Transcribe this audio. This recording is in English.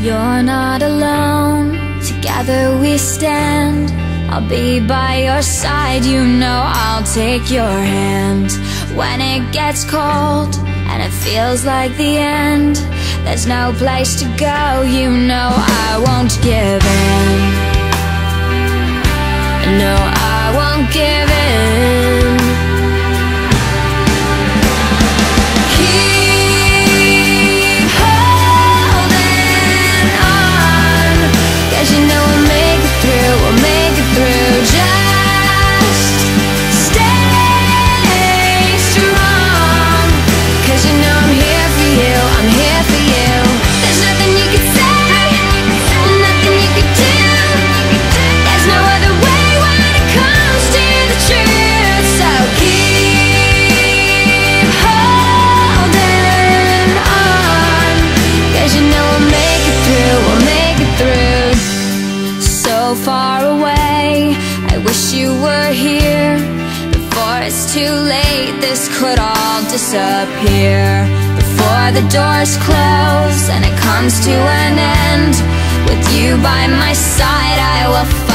You're not alone, together we stand. I'll be by your side, you know I'll take your hand. When it gets cold and it feels like the end, there's no place to go, you know I won't give in. No, I won't give in. Keep holding on, 'cause you know we'll make it through, we'll make it through. Just stay strong, 'cause you know I'm here for you, I'm here for you. There's nothing you can say, nothing you can do. There's no other way when it comes to the truth. So keep holding on, 'cause you know we'll make it through, we'll make it through. So far away, I wish you were here. Before it's too late, this could all disappear. Before the doors close and it comes to an end, with you by my side I will fight.